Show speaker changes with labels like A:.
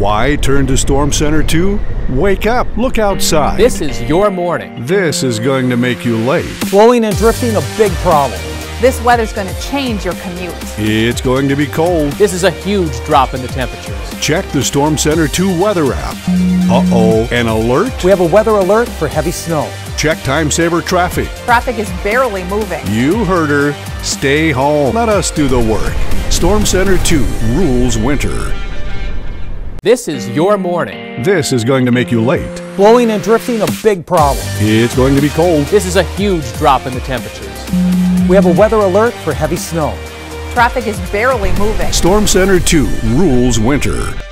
A: Why turn to Storm Center 2? Wake up, look outside.
B: This is your morning.
A: This is going to make you late.
C: Blowing and drifting, a big problem.
D: This weather's going to change your commute.
A: It's going to be cold.
B: This is a huge drop in the temperatures.
A: Check the Storm Center 2 weather app. Uh-oh, an alert?
C: We have a weather alert for heavy snow.
A: Check time saver traffic.
D: Traffic is barely moving.
A: You heard her. Stay home. Let us do the work. Storm Center 2 rules winter.
B: This is your morning.
A: This is going to make you late.
C: Blowing and drifting, a big problem.
A: It's going to be cold.
B: This is a huge drop in the temperatures.
C: We have a weather alert for heavy snow.
D: Traffic is barely moving.
A: Storm Center 2 rules winter.